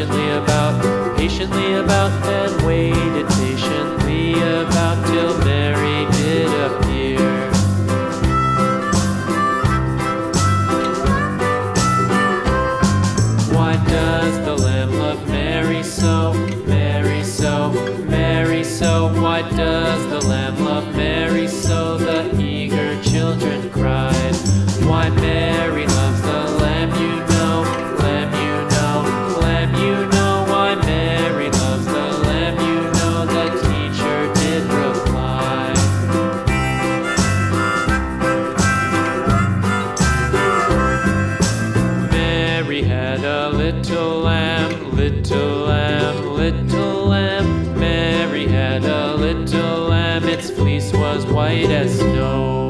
patiently about, and waited patiently about till Mary did appear. Why does the Lamb love Mary so, Mary so, Mary so? Why does the Lamb love Mary so? The eager children cried. Why Mary loves the Lamb, you know, Lamb, you know, Lamb, you know. Why Mary loves the Lamb, you know, the teacher did reply. Mary had a little lamb, little lamb, little lamb. Mary had a little lamb, its fleece was white as snow.